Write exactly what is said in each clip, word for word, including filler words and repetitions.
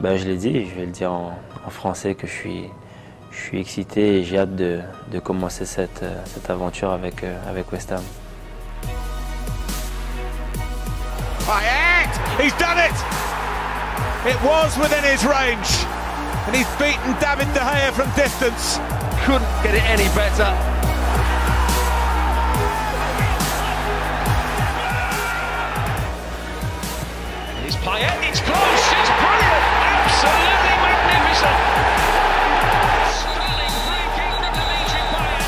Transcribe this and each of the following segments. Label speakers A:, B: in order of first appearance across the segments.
A: Ben, je l'ai dit, je vais le dire en, en français que je suis, je suis excité et j'ai hâte de, de commencer cette, cette aventure avec, avec West Ham.
B: Payet! He's done it! It was within his range. And he's beaten David De Gea from distance.
C: Couldn't get it any better. It's Payet, it's close, it's brilliant, absolutely magnificent. Stunning free kick from Dimitri Payet.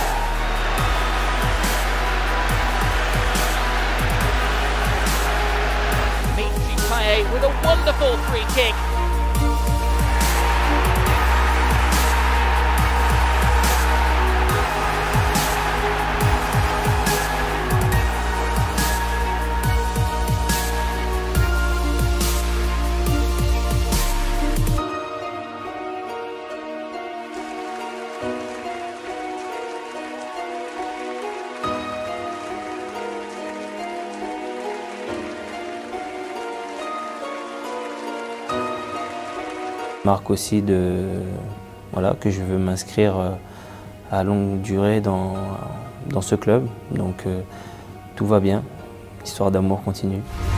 D: Dimitri Payet with a wonderful free kick.
A: Marque aussi de, voilà, que je veux m'inscrire à longue durée dans, dans ce club. Donc euh, tout va bien, l'histoire d'amour continue.